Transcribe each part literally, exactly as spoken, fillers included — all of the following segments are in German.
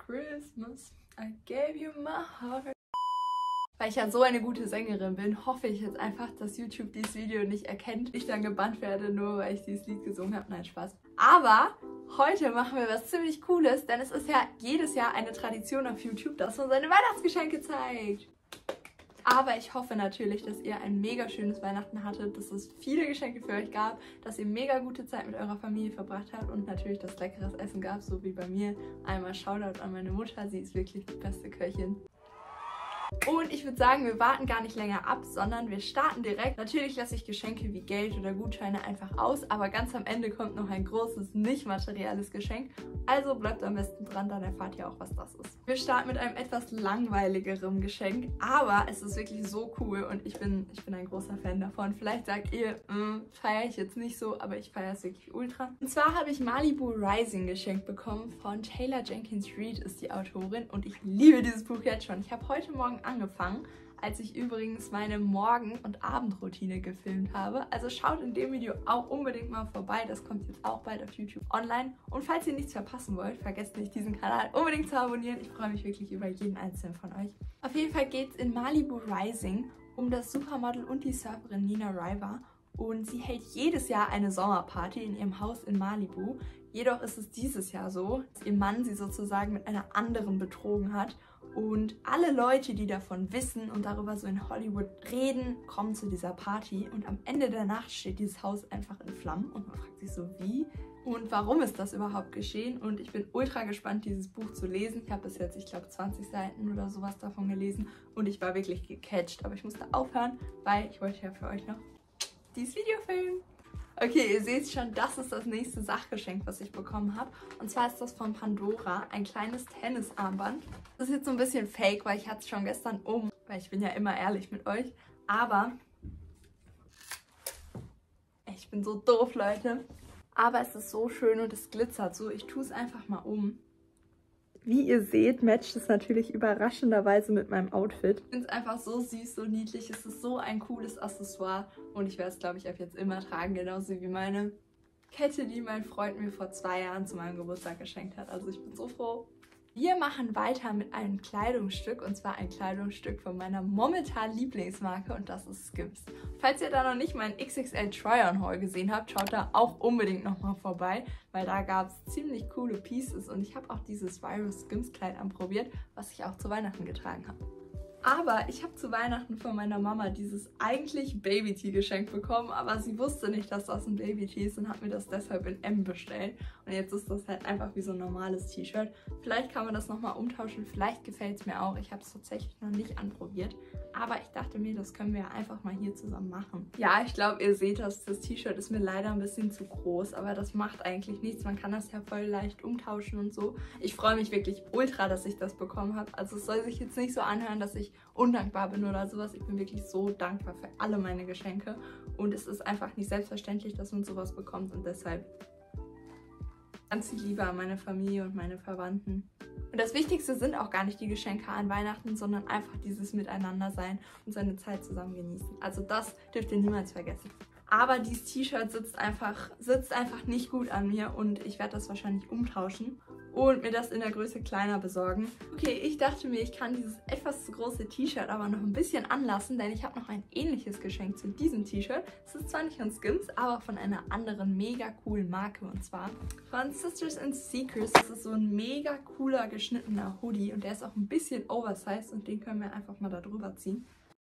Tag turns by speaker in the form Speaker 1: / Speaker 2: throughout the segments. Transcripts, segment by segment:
Speaker 1: Christmas, I gave you my heart. Weil ich ja so eine gute Sängerin bin, hoffe ich jetzt einfach, dass YouTube dieses Video nicht erkennt, ich dann gebannt werde, nur weil ich dieses Lied gesungen habe. Nein, Spaß. Aber heute machen wir was ziemlich Cooles, denn es ist ja jedes Jahr eine Tradition auf YouTube, dass man seine Weihnachtsgeschenke zeigt. Aber ich hoffe natürlich, dass ihr ein mega schönes Weihnachten hattet, dass es viele Geschenke für euch gab, dass ihr mega gute Zeit mit eurer Familie verbracht habt und natürlich, dass leckeres Essen gab, so wie bei mir. Einmal Shoutout an meine Mutter, sie ist wirklich die beste Köchin. Und ich würde sagen, wir warten gar nicht länger ab, sondern wir starten direkt. Natürlich lasse ich Geschenke wie Geld oder Gutscheine einfach aus, aber ganz am Ende kommt noch ein großes, nicht materielles Geschenk. Also bleibt am besten dran, dann erfahrt ihr auch, was das ist. Wir starten mit einem etwas langweiligerem Geschenk, aber es ist wirklich so cool und ich bin, ich bin ein großer Fan davon. Vielleicht sagt ihr, feiere ich jetzt nicht so, aber ich feiere es wirklich ultra. Und zwar habe ich Malibu Rising geschenkt bekommen von Taylor Jenkins Reid, ist die Autorin, und ich liebe dieses Buch jetzt schon. Ich habe heute Morgen angefangen, als ich übrigens meine Morgen- und Abendroutine gefilmt habe. Also schaut in dem Video auch unbedingt mal vorbei. Das kommt jetzt auch bald auf YouTube online. Und falls ihr nichts verpassen wollt, vergesst nicht, diesen Kanal unbedingt zu abonnieren. Ich freue mich wirklich über jeden einzelnen von euch. Auf jeden Fall geht es in Malibu Rising um das Supermodel und die Surferin Nina River. Und sie hält jedes Jahr eine Sommerparty in ihrem Haus in Malibu. Jedoch ist es dieses Jahr so, dass ihr Mann sie sozusagen mit einer anderen betrogen hat. Und alle Leute, die davon wissen und darüber so in Hollywood reden, kommen zu dieser Party. Und am Ende der Nacht steht dieses Haus einfach in Flammen. Und man fragt sich so, wie und warum ist das überhaupt geschehen? Und ich bin ultra gespannt, dieses Buch zu lesen. Ich habe bis jetzt, ich glaube, zwanzig Seiten oder sowas davon gelesen. Und ich war wirklich gecatcht. Aber ich musste aufhören, weil ich wollte ja für euch noch dieses Video filmen. Okay, ihr seht schon, das ist das nächste Sachgeschenk, was ich bekommen habe. Und zwar ist das von Pandora, ein kleines Tennisarmband. Das ist jetzt so ein bisschen fake, weil ich hatte es schon gestern um, weil ich bin ja immer ehrlich mit euch. Aber ich bin so doof, Leute. Aber es ist so schön und es glitzert so. Ich tue es einfach mal um. Wie ihr seht, matcht es natürlich überraschenderweise mit meinem Outfit. Ich finde es einfach so süß, so niedlich. Es ist so ein cooles Accessoire. Und ich werde es, glaube ich, ab jetzt immer tragen. Genauso wie meine Kette, die mein Freund mir vor zwei Jahren zu meinem Geburtstag geschenkt hat. Also ich bin so froh. Wir machen weiter mit einem Kleidungsstück. Und zwar ein Kleidungsstück von meiner momentan Lieblingsmarke. Und das ist Skims. Falls ihr da noch nicht meinen X X L Try-On-Haul gesehen habt, schaut da auch unbedingt nochmal vorbei. Weil da gab es ziemlich coole Pieces. Und ich habe auch dieses Virus Skims Kleid anprobiert, was ich auch zu Weihnachten getragen habe. Aber ich habe zu Weihnachten von meiner Mama dieses eigentlich Baby-Tee geschenkt bekommen, aber sie wusste nicht, dass das ein Baby-Tee ist und hat mir das deshalb in M bestellt. Und jetzt ist das halt einfach wie so ein normales T-Shirt. Vielleicht kann man das nochmal umtauschen, vielleicht gefällt es mir auch. Ich habe es tatsächlich noch nicht anprobiert, aber ich dachte mir, das können wir ja einfach mal hier zusammen machen. Ja, ich glaube, ihr seht das, das T-Shirt ist mir leider ein bisschen zu groß, aber das macht eigentlich nichts. Man kann das ja voll leicht umtauschen und so. Ich freue mich wirklich ultra, dass ich das bekommen habe. Also es soll sich jetzt nicht so anhören, dass ich undankbar bin oder sowas. Ich bin wirklich so dankbar für alle meine Geschenke und es ist einfach nicht selbstverständlich, dass man sowas bekommt und deshalb ganz viel Liebe an meine Familie und meine Verwandten. Und das Wichtigste sind auch gar nicht die Geschenke an Weihnachten, sondern einfach dieses Miteinander sein und seine Zeit zusammen genießen. Also das dürft ihr niemals vergessen. Aber dieses T-Shirt sitzt einfach, sitzt einfach nicht gut an mir und ich werde das wahrscheinlich umtauschen und mir das in der Größe kleiner besorgen. Okay, ich dachte mir, ich kann dieses etwas zu große T-Shirt aber noch ein bisschen anlassen, denn ich habe noch ein ähnliches Geschenk zu diesem T-Shirt. Es ist zwar nicht von Skims, aber von einer anderen mega coolen Marke und zwar von Sisters and Secrets. Das ist so ein mega cooler geschnittener Hoodie und der ist auch ein bisschen oversized und den können wir einfach mal da drüber ziehen.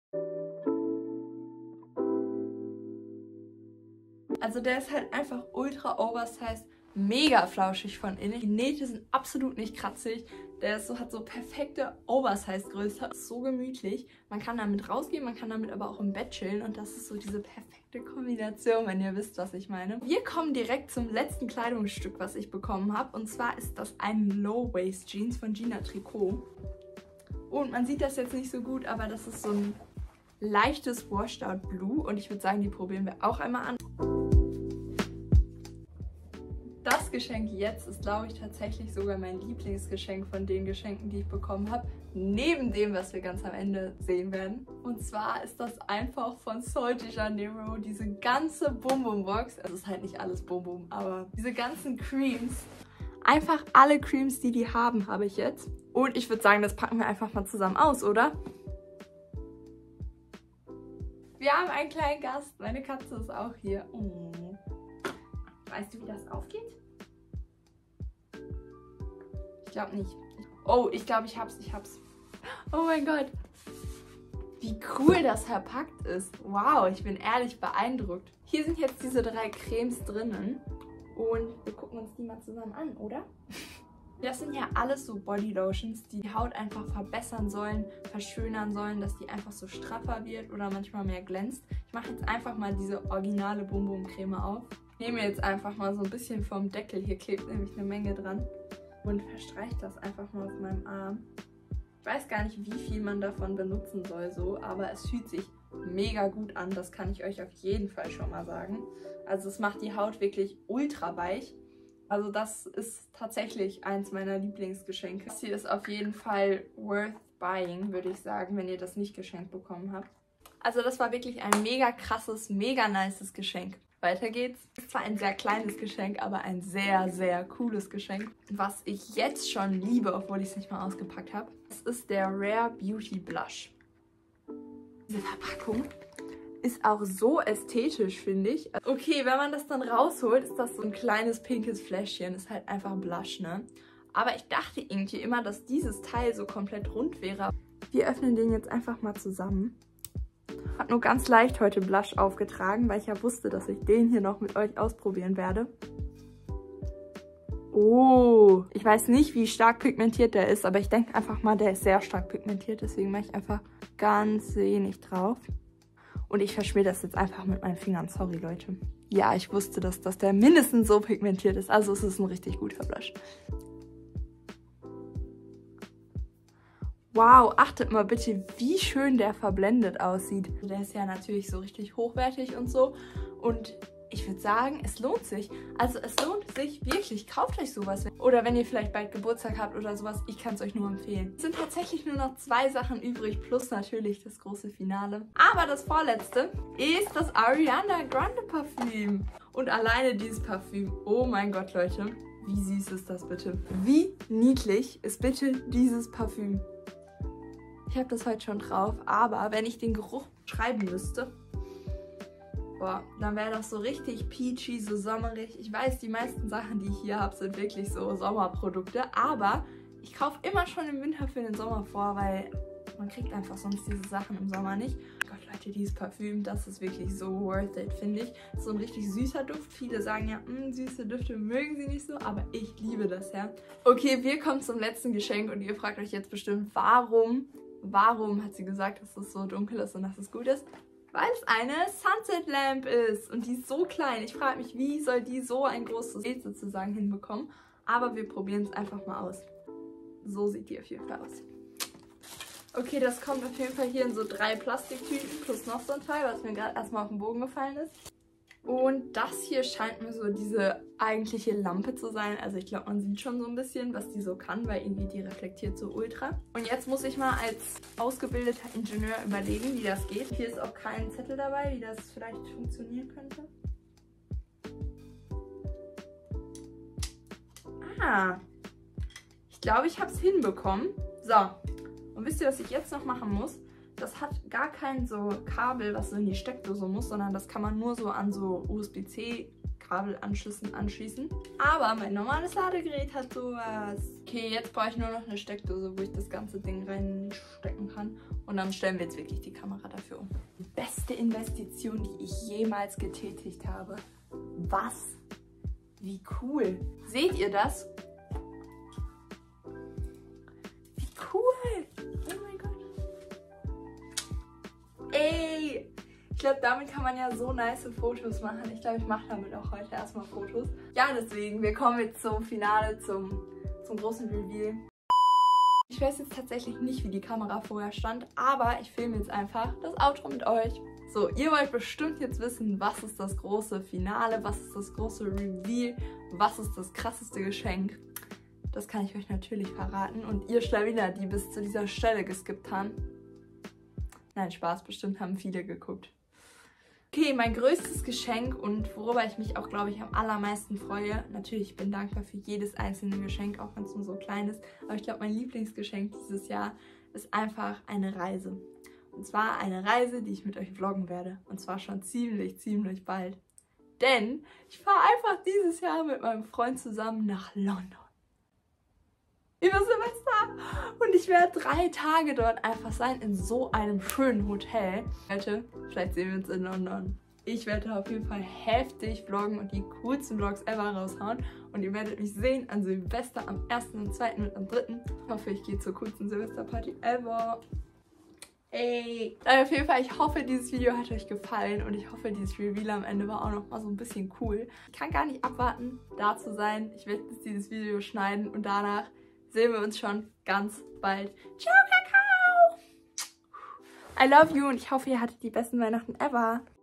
Speaker 1: Also der ist halt einfach ultra oversized, mega flauschig von innen. Die Nähte sind absolut nicht kratzig. Der ist so, hat so perfekte Oversize-Größe. Ist so gemütlich. Man kann damit rausgehen, man kann damit aber auch im Bett chillen. Und das ist so diese perfekte Kombination, wenn ihr wisst, was ich meine. Wir kommen direkt zum letzten Kleidungsstück, was ich bekommen habe. Und zwar ist das ein Low-Waist-Jeans von Gina Tricot. Und man sieht das jetzt nicht so gut, aber das ist so ein leichtes Washed Out Blue. Und ich würde sagen, die probieren wir auch einmal an. Das Geschenk jetzt ist, glaube ich, tatsächlich sogar mein Lieblingsgeschenk von den Geschenken, die ich bekommen habe. Neben dem, was wir ganz am Ende sehen werden. Und zwar ist das einfach von Sol de Janeiro, diese ganze Bum Bum Box. Es ist halt nicht alles Bum Bum, aber diese ganzen Creams. Einfach alle Creams, die die haben, habe ich jetzt. Und ich würde sagen, das packen wir einfach mal zusammen aus, oder? Wir haben einen kleinen Gast. Meine Katze ist auch hier. Oh. Weißt du, wie das aufgeht? Ich glaube nicht. Oh, ich glaube, ich hab's, ich hab's. Oh mein Gott. Wie cool das verpackt ist. Wow, ich bin ehrlich beeindruckt. Hier sind jetzt diese drei Cremes drinnen. Und wir gucken uns die mal zusammen an, oder? Das sind ja alles so Bodylotions, die die Haut einfach verbessern sollen, verschönern sollen, dass die einfach so straffer wird oder manchmal mehr glänzt. Ich mache jetzt einfach mal diese originale Bum Bum Creme auf. Ich nehme jetzt einfach mal so ein bisschen vom Deckel, hier klebt nämlich eine Menge dran, und verstreiche das einfach mal auf meinem Arm. Ich weiß gar nicht, wie viel man davon benutzen soll, so, aber es fühlt sich mega gut an, das kann ich euch auf jeden Fall schon mal sagen. Also es macht die Haut wirklich ultra weich. Also das ist tatsächlich eins meiner Lieblingsgeschenke. Das hier ist auf jeden Fall worth buying, würde ich sagen, wenn ihr das nicht geschenkt bekommen habt. Also das war wirklich ein mega krasses, mega nices Geschenk. Weiter geht's. Ist zwar ein sehr kleines Geschenk, aber ein sehr, sehr cooles Geschenk. Was ich jetzt schon liebe, obwohl ich es nicht mal ausgepackt habe. Das ist der Rare Beauty Blush. Diese Verpackung ist auch so ästhetisch, finde ich. Okay, wenn man das dann rausholt, ist das so ein kleines pinkes Fläschchen. Ist halt einfach Blush, ne? Aber ich dachte irgendwie immer, dass dieses Teil so komplett rund wäre. Wir öffnen den jetzt einfach mal zusammen. Ich habe nur ganz leicht heute Blush aufgetragen, weil ich ja wusste, dass ich den hier noch mit euch ausprobieren werde. Oh, ich weiß nicht, wie stark pigmentiert der ist, aber ich denke einfach mal, der ist sehr stark pigmentiert. Deswegen mache ich einfach ganz wenig drauf. Und ich verschmier das jetzt einfach mit meinen Fingern. Sorry, Leute. Ja, ich wusste, dass, dass der mindestens so pigmentiert ist. Also es ist ein richtig guter Blush. Wow, achtet mal bitte, wie schön der verblendet aussieht. Der ist ja natürlich so richtig hochwertig und so. Und ich würde sagen, es lohnt sich. Also es lohnt sich wirklich. Kauft euch sowas. Oder wenn ihr vielleicht bald Geburtstag habt oder sowas, ich kann es euch nur empfehlen. Es sind tatsächlich nur noch zwei Sachen übrig, plus natürlich das große Finale. Aber das vorletzte ist das Ariana Grande Parfüm. Und alleine dieses Parfüm, oh mein Gott, Leute, wie süß ist das bitte? Wie niedlich ist bitte dieses Parfüm? Ich habe das heute schon drauf, aber wenn ich den Geruch schreiben müsste, boah, dann wäre das so richtig peachy, so sommerig. Ich weiß, die meisten Sachen, die ich hier habe, sind wirklich so Sommerprodukte, aber ich kaufe immer schon im Winter für den Sommer vor, weil man kriegt einfach sonst diese Sachen im Sommer nicht. Gott, Leute, dieses Parfüm, das ist wirklich so worth it, finde ich. So ein richtig süßer Duft. Viele sagen ja, mh, süße Düfte mögen sie nicht so, aber ich liebe das, ja. Okay, wir kommen zum letzten Geschenk und ihr fragt euch jetzt bestimmt, warum, warum hat sie gesagt, dass es so dunkel ist und dass es gut ist? Weil es eine Sunset Lamp ist und die ist so klein. Ich frage mich, wie soll die so ein großes Bild sozusagen hinbekommen? Aber wir probieren es einfach mal aus. So sieht die auf jeden Fall aus. Okay, das kommt auf jeden Fall hier in so drei Plastiktüten plus noch so ein Teil, was mir gerade erstmal auf den Boden gefallen ist. Und das hier scheint mir so diese eigentliche Lampe zu sein. Also ich glaube, man sieht schon so ein bisschen, was die so kann, weil irgendwie die reflektiert so ultra. Und jetzt muss ich mal als ausgebildeter Ingenieur überlegen, wie das geht. Hier ist auch kein Zettel dabei, wie das vielleicht funktionieren könnte. Ah, ich glaube, ich habe es hinbekommen. So, und wisst ihr, was ich jetzt noch machen muss? Das hat gar kein so Kabel, was so in die Steckdose muss, sondern das kann man nur so an so U S B C Kabelanschlüssen anschließen. Aber mein normales Ladegerät hat sowas. Okay, jetzt brauche ich nur noch eine Steckdose, wo ich das ganze Ding reinstecken kann. Und dann stellen wir jetzt wirklich die Kamera dafür um. Die beste Investition, die ich jemals getätigt habe. Was? Wie cool. Seht ihr das? Wie cool. Oh mein Gott. Ey, ich glaube, damit kann man ja so nice Fotos machen. Ich glaube, ich mache damit auch heute erstmal Fotos. Ja, deswegen, wir kommen jetzt zum Finale, zum, zum großen Reveal. Ich weiß jetzt tatsächlich nicht, wie die Kamera vorher stand, aber ich filme jetzt einfach das Outro mit euch. So, ihr wollt bestimmt jetzt wissen, was ist das große Finale, was ist das große Reveal, was ist das krasseste Geschenk. Das kann ich euch natürlich verraten. Und ihr Schlawiner, die bis zu dieser Stelle geskippt haben, nein, Spaß, bestimmt haben viele geguckt. Okay, mein größtes Geschenk und worüber ich mich auch, glaube ich, am allermeisten freue. Natürlich, ich bin dankbar für jedes einzelne Geschenk, auch wenn es nur so klein ist. Aber ich glaube, mein Lieblingsgeschenk dieses Jahr ist einfach eine Reise. Und zwar eine Reise, die ich mit euch vloggen werde. Und zwar schon ziemlich, ziemlich bald. Denn ich fahre einfach dieses Jahr mit meinem Freund zusammen nach London. Über Silvester. Und ich werde drei Tage dort einfach sein in so einem schönen Hotel. Leute, vielleicht sehen wir uns in London. Ich werde auf jeden Fall heftig vloggen und die coolsten Vlogs ever raushauen. Und ihr werdet mich sehen an Silvester am ersten und zweiten und am dritten Ich hoffe, ich gehe zur coolsten Silvesterparty ever. Ey. Also auf jeden Fall, ich hoffe, dieses Video hat euch gefallen und ich hoffe, dieses Reveal am Ende war auch noch mal so ein bisschen cool. Ich kann gar nicht abwarten, da zu sein. Ich werde jetzt dieses Video schneiden und danach sehen wir uns schon ganz bald. Ciao, Kakao! I love you und ich hoffe, ihr hattet die besten Weihnachten ever.